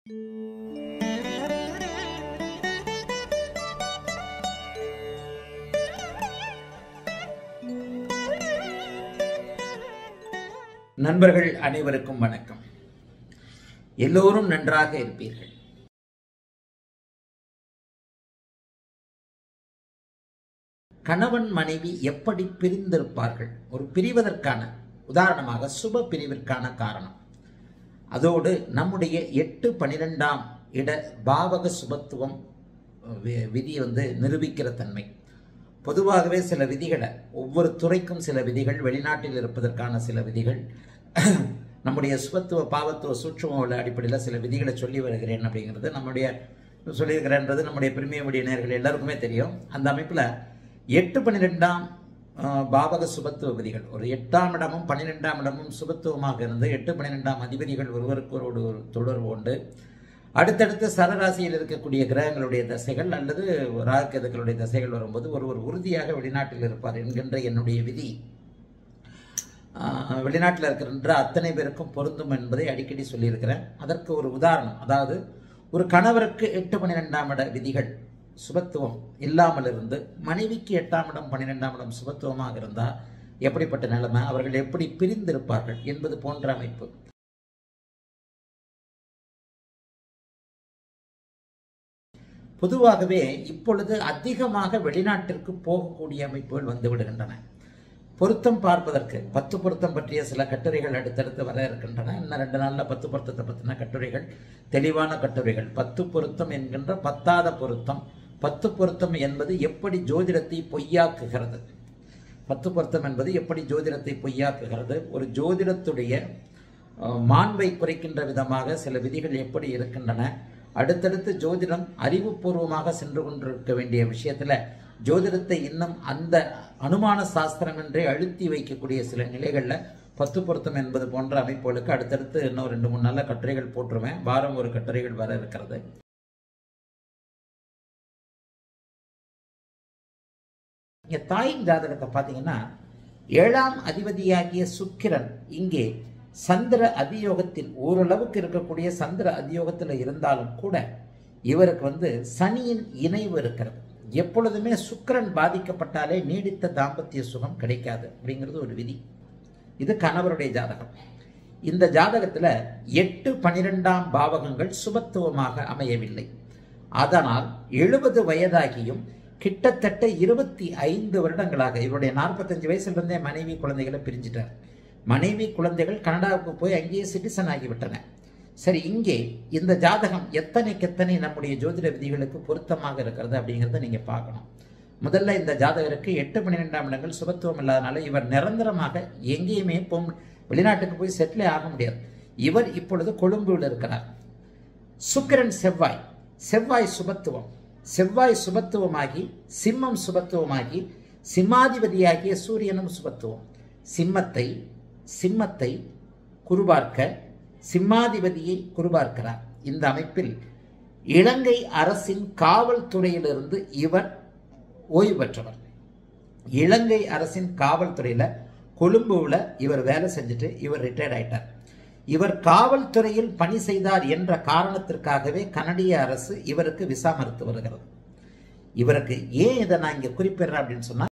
நண்பர்கள் அனைவருக்கும் வணக்கம். எல்லோரும் நன்றாக இருப்பீர்கள். கணவன் மனைவி எப்படி பிரிந்திருப்பார்கள்? ஒரு பிரிவதற்கான உதாரணமாக சுப பிரிவிற்கான காரணம், அதோடு நம்முடைய 8-12ஆம் இட பாவக சுபத்துவம் விதி நிரூபிக்கிற தன்மை. பொதுவாகவே சில விதிகளை, ஒவ்வொரு துறைக்கும் சில விதிகள், வெளிநாட்டில் இருப்பதற்கான சில விதிகள், நம்முடைய சுபத்துவ பாவத்துவ சூட்சும அடிப்படையில் சில விதிகளை சொல்லி வருகிறேன் அப்படிங்கிறது சொல்லியிருக்கிறேன்றது நம்முடைய பிரிமியமுடைய நேயர்கள் எல்லாருக்குமே தெரியும். அந்த அமைப்பில் 8-12ஆம் பாவக சுபத்துவ விதிகள், ஒரு 8ஆம் இடமும் 12ஆம் இடமும் சுபத்துவமாக இருந்து 8-12ஆம் அதிபதிகள் ஒருவருக்கொரு தொடர்பு உண்டு. அடுத்தடுத்து சரராசியில் இருக்கக்கூடிய கிரகங்களுடைய தசைகள் அல்லது ராகுகேதுக்களுடைய தசைகள் வரும்போது ஒருவர் உறுதியாக வெளிநாட்டில் இருப்பார் என்கின்ற என்னுடைய விதி வெளிநாட்டில் இருக்கின்ற அத்தனை பேருக்கும் பொருந்தும் என்பதை அடிக்கடி சொல்லியிருக்கிறேன். அதற்கு ஒரு உதாரணம், அதாவது ஒரு கணவருக்கு 8-12ஆம் இட விதிகள் சுபத்துவம் இல்லாமல் இருந்து மனைவிக்கு 8ஆம் இடம் 12ஆம் இடம் சுபத்துவமாக இருந்தால் எப்படிப்பட்ட நிலைமை, அவர்கள் எப்படி பிரிந்திருப்பார்கள் என்பது போன்ற அமைப்பு. பொதுவாகவே இப்பொழுது அதிகமாக வெளிநாட்டிற்கு போகக்கூடிய அமைப்புகள் வந்து விடுகின்றன. பொருத்தம் பார்ப்பதற்கு 10 பொருத்தம் பற்றிய சில கட்டுரைகள் அடுத்தடுத்து வர இருக்கின்றன. இன்னும் 2 நாளில் 10 பொருத்தத்தை பற்றின கட்டுரைகள், தெளிவான கட்டுரைகள். 10 பொருத்தம் என்கின்ற 10ஆத பொருத்தம், 10 பொருத்தம் என்பது எப்படி ஜோதிடத்தை பொய்யாக்குகிறது, 10 பொருத்தம் என்பது எப்படி ஜோதிடத்தை பொய்யாக்குகிறது, ஒரு ஜோதிடத்துடைய மாண்பை குறைக்கின்ற விதமாக சில விதிகள் எப்படி இருக்கின்றன, அடுத்தடுத்து ஜோதிடம் அறிவுபூர்வமாக சென்று கொண்டிருக்க வேண்டிய விஷயத்துல ஜோதிடத்தை இன்னும் அந்த அனுமான சாஸ்திரம் என்றே அழுத்தி வைக்கக்கூடிய சில நிலைகள்ல 10 பொருத்தம் என்பது போன்ற அமைப்புகளுக்கு அடுத்தடுத்து இன்னும் 2-3 நல்ல கட்டுரைகள் போட்டுருவேன். வாரம் ஒரு கட்டுரைகள் வர இருக்கிறது. இங்க தாயின் ஜாதகத்தை பார்த்தீங்கன்னா 7ஆம் அதிபதியாகிய சுக்கிரன் இங்கே சந்திர அதியோகத்தில் ஓரளவுக்கு இருக்கக்கூடிய சந்திர அதியோகத்தில் இருந்தாலும் கூட இவருக்கு சனியின் இணைவு இருக்கிறது. எப்பொழுதுமே சுக்கிரன் பாதிக்கப்பட்டாலே நீடித்த தாம்பத்திய சுகம் கிடைக்காது அப்படிங்கிறது ஒரு விதி. இது கணவருடைய ஜாதகம். இந்த ஜாதகத்தில் 8-12ஆம் பாவகங்கள் சுபத்துவமாக அமையவில்லை. அதனால் 70 வயதாகியும் கிட்டத்தட்ட 25 வருடங்களாக இவருடைய 45 வயசுலேருந்தே மனைவி குழந்தைகளை பிரிஞ்சிட்டார். மனைவி குழந்தைகள் கனடாவுக்கு போய் அங்கேயே சிட்டிசன் ஆகிவிட்டன. சரி, இங்கே இந்த ஜாதகம் எத்தனை நம்முடைய ஜோதிட விதிகளுக்கு பொருத்தமாக இருக்கிறது அப்படிங்கிறத நீங்க பார்க்கணும். முதல்ல இந்த ஜாதகருக்கு 8-12ஆம் இடங்கள் சுபத்துவம் இல்லாதனால இவர் நிரந்தரமாக எங்கேயுமே வெளிநாட்டுக்கு போய் செட்டிலே ஆக முடியாது. இவர் இப்பொழுது கொழும்புவில் இருக்கிறார். சுக்கிரன் செவ்வாய் சுபத்துவம், செவ்வாய் சுபத்துவமாகி சிம்மம் சுபத்துவமாகி சிம்மாதிபதியாகிய சூரியனும் சுபத்துவம். சிம்மத்தை குருபார்க்க சிம்மாதிபதியை குருபார்க்கிறார். இந்த அமைப்பில் இலங்கை அரசின் காவல்துறையிலிருந்து இவர் ஓய்வு பெற்றவர். இலங்கை அரசின் காவல்துறையில கொழும்புல இவர் வேலை செஞ்சுட்டு இவர் ரிட்டையர்ட் ஆயிட்டார். இவர் காவல்துறையில் பணி செய்தார் என்ற காரணத்திற்காகவே கனடிய அரசு இவருக்கு விசா மறுத்து வருகிறது. இவருக்கு ஏன் இதை நான் இங்க குறிப்பிடுறேன் அப்படின்னு சொன்னா,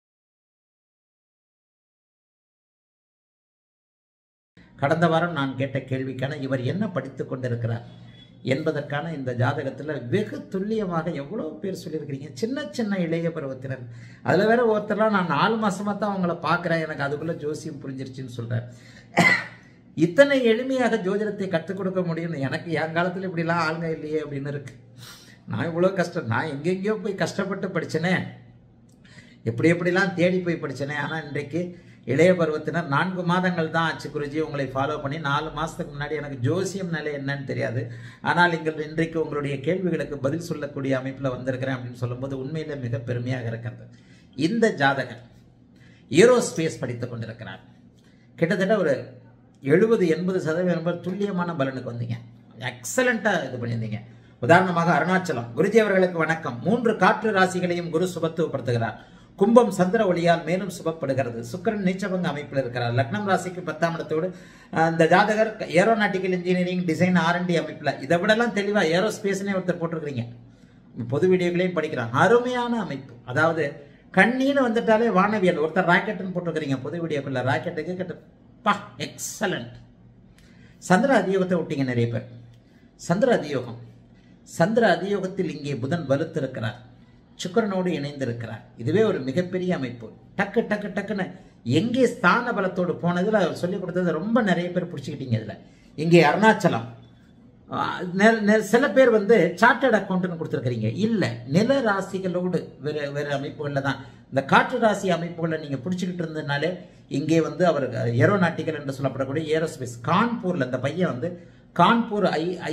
கடந்த வாரம் நான் கேட்ட கேள்விக்கான இவர் என்ன படித்துக் கொண்டிருக்கிறார் என்பதற்கான இந்த ஜாதகத்தில் வெகு துல்லியமாக எவ்வளோ பேர் சொல்லியிருக்கிறீங்க. சின்ன இளைய பருவத்தினர், அதில் வேற ஒருத்தர்லாம் நான் 4 மாசமா தான் அவங்கள பார்க்குறேன், எனக்கு அதுக்குள்ள ஜோசியம் புரிஞ்சிருச்சுன்னு சொல்கிறேன். இத்தனை எளிமையாக ஜோதிடத்தை கற்றுக் கொடுக்க முடியும், எனக்கு என் காலத்தில் இப்படிலாம் ஆளுங்க இல்லையே அப்படின்னு இருக்கு. நான் இவ்வளோ கஷ்டம், நான் எங்கெங்கேயோ போய் கஷ்டப்பட்டு படித்தேனே, எப்படிலாம் தேடி போய் படித்தேனே. ஆனால் இன்றைக்கு இளைய பருவத்தினர் 4 மாதங்கள் தான் ஆச்சு குருஜி உங்களை ஃபாலோ பண்ணி. 4 மாதத்துக்கு முன்னாடி எனக்கு ஜோசியம் நிலை என்னன்னு தெரியாது. ஆனால் இன்றைக்கு உங்களுடைய கேள்விகளுக்கு பதில் சொல்லக்கூடிய அமைப்பில் வந்திருக்கிறேன் அப்படின்னு சொல்லும்போது உண்மையிலே மிக பெருமையாக இருக்கிறது. இந்த ஜாதகர் ஏரோஸ்பேஸ் படித்துக் கொண்டிருக்கிறார். கிட்டத்தட்ட ஒரு 70-80% துல்லியமான பலனுக்கு வந்தீங்க. எக்ஸலண்ட்டாக இது பண்ணியிருந்தீங்க. உதாரணமாக அருணாச்சலம் குருஜி அவர்களுக்கு வணக்கம். 3 காற்று ராசிகளையும் குரு சுபத்துவப்படுத்துகிறார். கும்பம் சந்திர ஒளியால் மேலும் சுபப்படுகிறது. சுக்கிரன் நீச்சபங்க அமைப்பில் இருக்கிறார். லக்னம் ராசிக்கு 10ஆம் இடத்தோடு இந்த ஜாதகர் ஏரோநாட்டிக்கல் இன்ஜினியரிங் டிசைன் R&D அமைப்பில் இதை விடலாம் தெளிவா ஏரோஸ்பேஸ்னே ஒருத்தர் போட்டிருக்கிறீங்க. பொது வீடியோக்களையும் படிக்கிறான். அருமையான அமைப்பு. அதாவது கண்ணீன்னு வந்துட்டாலே வானவியல். ஒருத்தர் ராக்கெட்னு போட்டிருக்கிறீங்க பொது வீடியோக்குள்ள. ராக்கெட்டுக்கு கிட்ட எக்ஸலண்ட். சந்திர அதியோகத்தை விட்டீங்க நிறைய பேர். சந்திர அதியோகம், சந்திர அதியோகத்தில் இங்கே புதன் வலுத்திருக்கிறார், சுக்கிரனோடு இணைந்திருக்கிறார். இதுவே ஒரு மிகப்பெரிய அமைப்பு. டக்கு டக்கு டக்குன்னு எங்கே ஸ்தான பலத்தோடு போனதுல சொல்லிக் கொடுத்தது ரொம்ப நிறைய பேர் பிடிச்சிக்கிட்டீங்க. இதுல இங்கே அருணாச்சலம், சில பேர் வந்து சார்ட்டர்ட் அக்கௌண்ட்னு கொடுத்துருக்கிறீங்க. இல்ல, நில ராசிகளோடு வேற அமைப்புகள்ல தான். இந்த காற்று ராசி அமைப்புகளை நீங்க பிடிச்சிக்கிட்டு இருந்ததுனாலே இங்கே வந்து அவர் ஏரோநாட்டிக்கல் என்று சொல்லப்படக்கூடிய ஏரோஸ்பேஸ் கான்பூர்ல இந்த பையன் வந்து கான்பூர்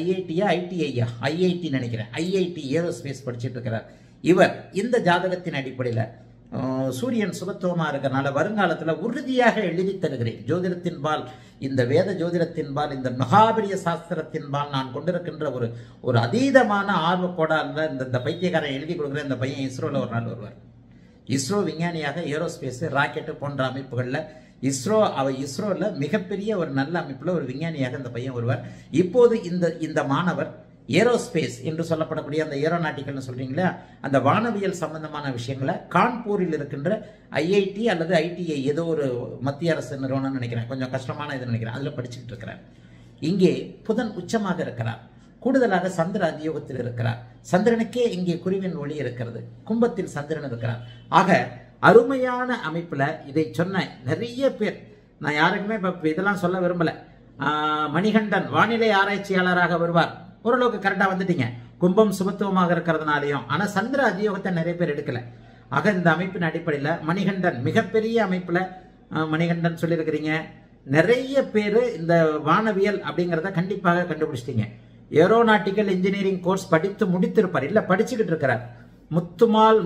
ஐஐடி நினைக்கிறேன், ஐஐடி ஏரோஸ்பேஸ் படிச்சுட்டு இருக்கிறார். இவர் இந்த ஜாதகத்தின் அடிப்படையில் சூரியன் சுபத்துவமா இருக்கிறனால வருங்காலத்தில் உறுதியாக எழுதி தருகிறேன். ஜோதிடத்தின்பால், இந்த வேத ஜோதிடத்தின்பால், இந்த மகாபரிய சாஸ்திரத்தின்பால் நான் கொண்டிருக்கின்ற ஒரு அதீதமான ஆர்வக்கோடால இந்த பைத்தியக்காரன் எழுதி கொடுக்குறேன். இந்த பையன் இஸ்ரோல ஒரு நாள் வருவார். இஸ்ரோ விஞ்ஞானியாக ஏரோஸ்பேஸ் ராக்கெட்டு போன்ற அமைப்புகளில் இஸ்ரோல மிகப்பெரிய ஒரு நல்ல அமைப்புல ஒரு விஞ்ஞானியாக இந்த பையன் வருவார். இப்போது இந்த மாணவர் ஏரோஸ்பேஸ் என்று சொல்லப்படக்கூடிய அந்த ஏரோநாட்டிக்கல்னு சொல்றீங்களா, அந்த வானவியல் சம்பந்தமான விஷயங்களை கான்பூரில் இருக்கின்ற ஐஐடி அல்லது ஐடிஐ ஏதோ ஒரு மத்திய அரசு நிறுவனம் நினைக்கிறேன், கொஞ்சம் கஷ்டமான இது நினைக்கிறேன், அதுல படிச்சுட்டு இருக்கிறார். இங்கே புதன் உச்சமாக இருக்கிறார். கூடுதலாக சந்திர அதியோகத்தில் இருக்கிறார். சந்திரனுக்கே இங்கே குருவின் ஒளி இருக்கிறது. கும்பத்தில் சந்திரன் இருக்கிறார். ஆக அருமையான அமைப்புல இதை சொன்ன நிறைய பேர், நான் யாருக்குமே இப்ப இதெல்லாம் சொல்ல விரும்பல. மணிகண்டன் வானிலை ஆராய்ச்சியாளராக வருவார். ஓரளவுக்கு கரெக்டா வந்துட்டீங்க. கும்பம் சுபத்துவமாக இருக்கிறதுனாலையும். ஆனா சந்திர அதியோகத்தை நிறைய பேர் எடுக்கல. ஆக இந்த அமைப்பின் அடிப்படையில் மணிகண்டன் மிகப்பெரிய அமைப்புல மணிகண்டன் சொல்லியிருக்கிறீங்க. நிறைய பேர் இந்த வானவியல் அப்படிங்கிறத கண்டிப்பாக கண்டுபிடிச்சிட்டீங்க. ஏரோநாட்டிக்கல் இன்ஜினியரிங் கோர்ஸ் படித்து முடித்திருப்பார், இல்ல படிச்சுக்கிட்டு இருக்கிறார். முத்துமால்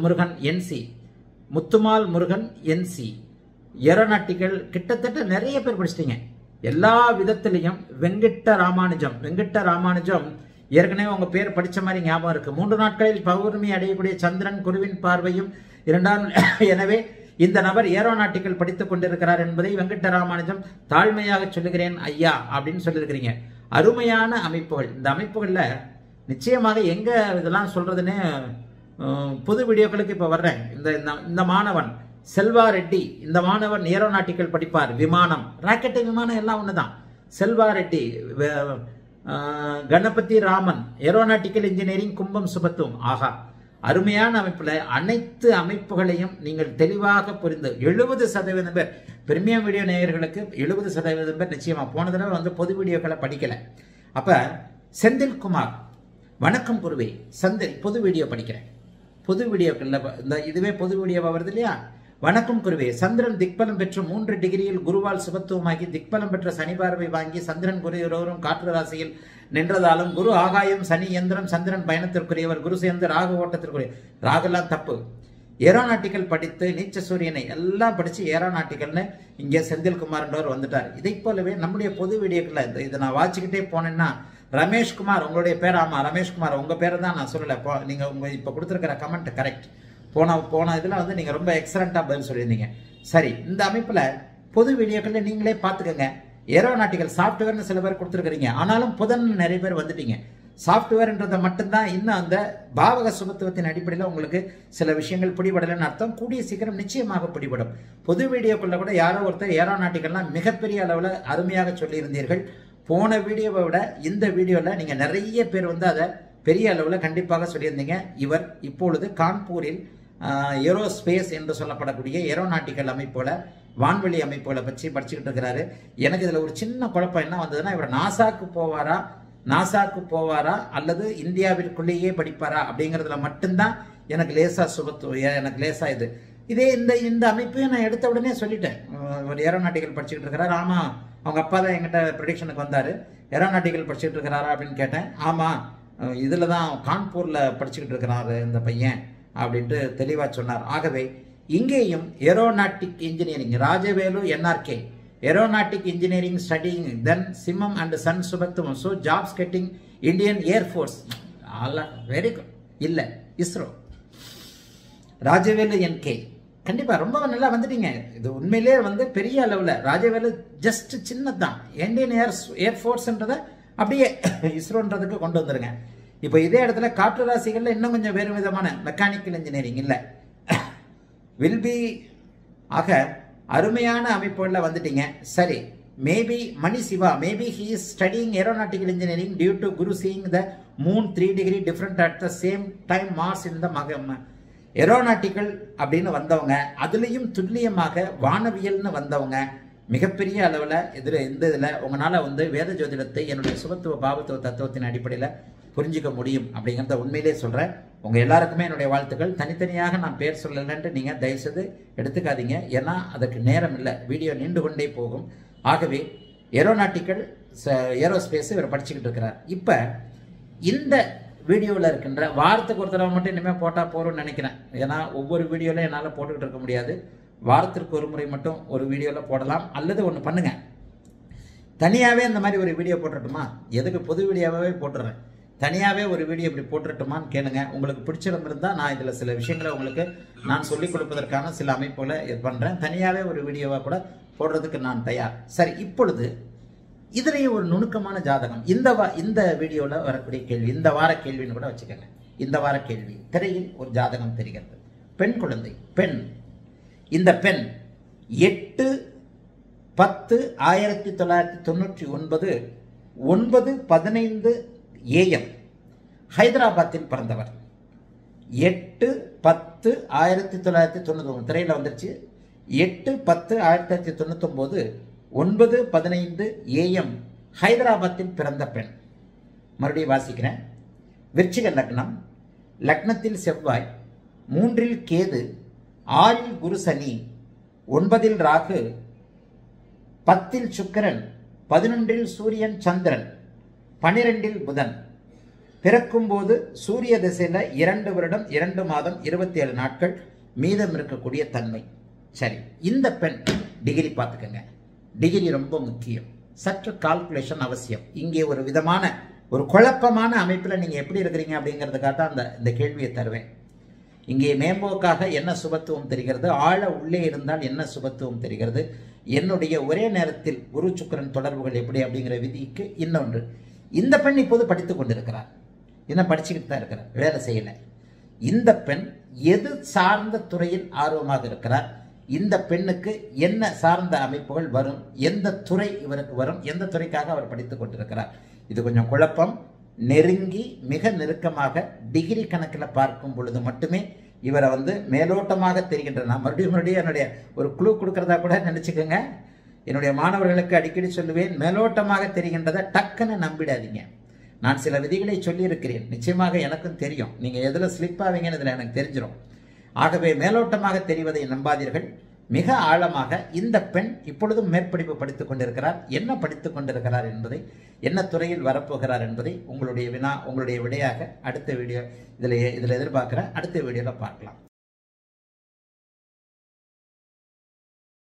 முருகன் என்சி ஏரோநாட்டிக்கல் கிட்டத்தட்ட நிறைய பேர் படிச்சிட்டீங்க. எல்லா விதத்திலையும் வெங்கட்ட ராமானுஜம் ஏற்கனவே உங்க பேர் படிச்ச மாதிரி ஞாபகம் இருக்கு. 3 நாட்களில் பௌர்ணமி அடையக்கூடிய சந்திரன் குருவின் பார்வையும் 2ஆம். எனவே இந்த நபர் ஏரோநாட்டிக்கல் படித்துக் கொண்டிருக்கிறார் என்பதை வெங்கட்ட ராமானுஜம் தாழ்மையாக சொல்லுகிறேன் ஐயா அப்படின்னு சொல்லியிருக்கிறீங்க. அருமையான அமைப்புகள். இந்த அமைப்புகள்ல நிச்சயமாக எங்க இதெல்லாம் சொல்றதுன்னு பொது வீடியோக்களுக்கு இப்ப வர்றேன். இந்த மாணவன் செல்வா ரெட்டி, இந்த மாணவன் ஏரோநாட்டிக்கல் படிப்பார். விமானம், ராக்கெட், விமானம் எல்லாம் ஒண்ணுதான். செல்வா ரெட்டி, கணபதி ராமன் ஏரோநாட்டிக்கல் இன்ஜினியரிங் கும்பம் சுபத்துவம். ஆகா, அருமையான அமைப்புல அனைத்து அமைப்புகளையும் நீங்கள் தெளிவாக புரிந்து 70% பேர் பிரீமியம் வீடியோ நேயர்களுக்கு 70% பேர் நிச்சயமா போன தடவை வந்து பொது வீடியோக்களை படிக்கல. அப்ப செந்தில்குமார், வணக்கம் குருவே, பொது வீடியோ படிக்கிறேன். பொது வீடியோக்கள்ல இதுவே பொது வீடியோவா வருது இல்லையா? வணக்கம் குருவே, சந்திரன் திக்பலம் பெற்று 3 டிகிரியில் குருவால் சுபத்துவமாகி திக்பலம் பெற்ற சனி பார்வை வாங்கி சந்திரன் குரு இருவரும் காற்று ராசியில் நின்றதாலும் குரு ஆகாயம், சனி யந்திரம், சந்திரன் பயணத்திற்குரியவர், குரு சேர்ந்து ராகு ஓட்டத்திற்குரிய. ராகுலாம் தப்பு. ஏரோநாட்டிக்கல் படித்து நீச்ச சூரியனை எல்லாம் படிச்சு ஏரோநாட்டிக்கல்னு இங்கே செந்தில்குமார்ன்றவர் வந்துட்டார். இதை போலவே நம்முடைய பொது வீடியோக்களை இதை நான் வாசிக்கிட்டே போனேன்னா, ரமேஷ்குமார் உங்களுடைய பேர், ஆமா ரமேஷ்குமார் உங்க பேரை தான் நான் சொல்லல. நீங்க உங்க இப்ப கொடுத்துருக்கிற கமெண்ட் கரெக்ட். போன இதுல வந்து நீங்க ரொம்ப எக்ஸலண்டா பதில் சொல்லியிருந்தீங்க. சரி, இந்த அமைப்புல பொது வீடியோக்கள்ல நீங்களே பாத்துக்கோங்க. ஏரோநாட்டிக்கல் சாப்ட்வேர்னு சில பேர் கொடுத்துருக்கீங்க. ஆனாலும் புதன் நிறைய பேர் வந்துட்டீங்க. சாப்ட்வேர்ன்றதை மட்டும்தான் இன்னும் அந்த பாவக சுபத்துவத்தின் அடிப்படையில் உங்களுக்கு சில விஷயங்கள் பிடிபடலன்னு அர்த்தம். கூடிய சீக்கிரம் நிச்சயமாக பிடிபடும். பொது வீடியோக்குள்ள கூட யாரோ ஒருத்தர் ஏரோநாட்டிக்கல்லாம் மிகப்பெரிய அளவில் அருமையாக சொல்லியிருந்தீர்கள். போன வீடியோவை விட இந்த வீடியோவில் நீங்க நிறைய பேர் வந்து அதை பெரிய அளவில் கண்டிப்பாக சொல்லியிருந்தீங்க. இவர் இப்பொழுது கான்பூரில் ஏரோஸ்பேஸ் என்று சொல்லப்படக்கூடிய ஏரோநாட்டிக்கல் அமைப்புல வான்வெளி அமைப்புகளை பற்றி படிச்சுக்கிட்டு இருக்கிறாரு. எனக்கு இதுல ஒரு சின்ன குழப்பம் என்ன வந்ததுன்னா, இவர் நாசாக்கு போவாரா அல்லது இந்தியாவிற்குள்ளேயே படிப்பாரா அப்படிங்கிறதுல மட்டும்தான் எனக்கு லேசா எனக்கு லேசா இதே இந்த அமைப்பையும் நான் எடுத்த உடனே சொல்லிட்டேன். ஒரு ஏரோநாட்டிக்கல் படிச்சுக்கிட்டு இருக்கிறாரு. ஆமா, அவங்க அப்பா தான் என்கிட்ட ப்ரெடிக்ஷனுக்கு வந்தாரு. ஏரோநாட்டிக்கல் படிச்சுட்டு இருக்கிறாரா அப்படின்னு கேட்டேன். ஆமா, இதுல தான் கான்பூர்ல படிச்சுக்கிட்டு இருக்கிறாரு இந்த பையன் அப்படின்ட்டு தெளிவா சொன்னார். ஆகவே இங்கேயும் aeronautic engineering Rajavelu NRK aeronautic engineering studying then சிம்மம் அண்ட் சன் சுபத்துவம். So jobs getting Indian air force. Very good. இல்ல இஸ்ரோ ராஜவேலு என்கே கண்டிப்பா ரொம்ப நல்லா வந்துட்டீங்க. இது உண்மையிலே வந்து பெரிய அளவில் ராஜவேலு ஜஸ்ட் சின்னதான். இந்தியன் ஏர்ஃபோர்ஸ்ன்றதை அப்படியே இஸ்ரோன்றதுக்கு கொண்டு வந்துருங்க. இப்போ இதே இடத்துல காற்று ராசிகளில் இன்னும் கொஞ்சம் வேறு விதமான மெக்கானிக்கல் இன்ஜினியரிங் இல்லை வில் பி ஆக அருமையான அமைப்புகளில் வந்துட்டீங்க. சரி, maybe Mani Siva, maybe he is studying aeronautical engineering due to Guru seeing the moon 3 degree different at the same time Mars in the aeronautical அப்படின்னு வந்தவங்க, அதுலேயும் துல்லியமாக வானவியல்னு வந்தவங்க மிகப்பெரிய அளவில் இந்த இதில் உங்களால் வந்து வேத ஜோதிடத்தை என்னுடைய சுபத்துவ பாவத்துவ தத்துவத்தின் அடிப்படையில் புரிஞ்சிக்க முடியும் அப்படிங்கிறத உண்மையிலே சொல்கிறேன். உங்கள் எல்லாருக்குமே என்னுடைய வாழ்த்துக்கள். தனித்தனியாக நான் பேர் சொல்லலைன்ட்டு நீங்கள் தயவுசெய்து எடுத்துக்காதீங்க, ஏன்னா அதுக்கு நேரம் இல்லை, வீடியோ நீண்டு கொண்டே போகும். ஆகவே ஏரோநாட்டிக்கல் ஏரோஸ்பேஸ் இவர் படிச்சுக்கிட்டு இருக்கிறார். இப்போ இந்த வீடியோவில் இருக்கின்ற வாரத்துக்கு ஒரு தடவை மட்டும் இனிமேல் போட்டால் போகிறோம்னு நினைக்கிறேன். ஏன்னா ஒவ்வொரு வீடியோவில் என்னால் போட்டுக்கிட்டு இருக்க முடியாது. வாரத்திற்கு ஒரு முறை மட்டும் ஒரு வீடியோவில் போடலாம். அல்லது ஒன்று பண்ணுங்கள், தனியாகவே இந்த மாதிரி ஒரு வீடியோ போட்டுட்டுமா, எதுக்கு பொது வீடியோவாகவே போட்டுடுறேன், தனியாகவே ஒரு வீடியோ இப்படி போட்டுட்டுமான்னு கேளுங்க. உங்களுக்கு பிடிச்சிடம் இருந்தால் நான் இதில் சில விஷயங்களை உங்களுக்கு நான் சொல்லிக் கொடுப்பதற்கான சில அமைப்புகளை இது பண்ணுறேன். தனியாகவே ஒரு வீடியோவாக கூட போடுறதுக்கு நான் தயார். சரி, இப்பொழுது இதுலேயே ஒரு நுணுக்கமான ஜாதகம் இந்த வீடியோவில் வரக்கூடிய கேள்வி, இந்த வார கேள்வின்னு கூட வச்சுக்கோங்க. இந்த வார கேள்வி, திரையில் ஒரு ஜாதகம் தெரிகிறது. பெண் குழந்தை, பெண். இந்த பெண் 8/10/1999 9:15 AM ஹைதராபாத்தில் பிறந்தவர். 8/10/1999 திரையில் வந்துருச்சு. 8/10/1999 9:15 AM ஹைதராபாத்தில் பிறந்த பெண். மறுபடியும் வாசிக்கிறேன். விருச்சிக லக்னம், லக்னத்தில் செவ்வாய், 3இல் கேது, 6இல் குரு சனி, 9இல் ராகு, 10இல் சுக்கிரன், 11இல் சூரியன் சந்திரன், 12இல் புதன். பிறக்கும்போது சூரிய திசையில் 2 வருடம் 2 மாதம் 27 நாட்கள் மீதம் இருக்கக்கூடிய தன்மை. சரி, இந்த பெண் டிகிரி பார்த்துக்கங்க. டிகிரி ரொம்ப முக்கியம். சற்று கால்குலேஷன் அவசியம். இங்கே ஒரு விதமான ஒரு குழப்பமான அமைப்பில் நீங்கள் எப்படி இருக்கிறீங்க அப்படிங்கிறதுக்காக தான் இந்த கேள்வியை தருவேன். இங்கே மேம்போக்காக என்ன சுபத்துவம் தெரிகிறது, ஆழ உள்ளே இருந்தால் என்ன சுபத்துவம் தெரிகிறது, என்னுடைய ஒரே நேரத்தில் குரு சுக்கிரன் தொடர்புகள் எப்படி அப்படிங்கிற விதிக்கு இன்னொன்று. இந்த பெண் இப்போது படித்து கொண்டிருக்கிறார், என்ன படிச்சுக்கிட்டு தான் இருக்கிறார், வேலை செய்யலை. இந்த பெண் எது சார்ந்த துறையில் ஆர்வமாக இருக்கிறார், இந்த பெண்ணுக்கு என்ன சார்ந்த அமைப்புகள் வரும், எந்த துறை இவருக்கு வரும், எந்த துறைக்காக அவர் படித்துக் கொண்டிருக்கிறார், இது கொஞ்சம் குழப்பம். நெருங்கி மிக நெருக்கமாக டிகிரி கணக்கில் பார்க்கும் பொழுது மட்டுமே இவரை வந்து மேலோட்டமாக தெரிகின்ற. நான் மறுபடியும் என்னுடைய ஒரு குழு கொடுக்கறதா கூட நினைச்சுக்கோங்க. என்னுடைய மாணவர்களுக்கு அடிக்கடி சொல்லுவேன், மேலோட்டமாக தெரிகின்றதை டக்குன்னு நம்பிடாதீங்க. நான் சில விதிகளை சொல்லியிருக்கிறேன், நிச்சயமாக எனக்கும் தெரியும். நீங்கள் எதில் ஸ்லிப் ஆவீங்கன்னு இதில் எனக்கு தெரிஞ்சிடும். ஆகவே மேலோட்டமாக தெரிவதை நம்பாதீர்கள். மிக ஆழமாக இந்த பெண் இப்பொழுதும் மேற்படிப்பு படித்துக் கொண்டிருக்கிறார். என்ன படித்துக் கொண்டிருக்கிறார் என்பதை, என்ன துறையில் வரப்போகிறார் என்பதை உங்களுடைய விடையாக அடுத்த வீடியோ இதில் எதிர்பார்க்குற அடுத்த வீடியோவில் பார்க்கலாம்.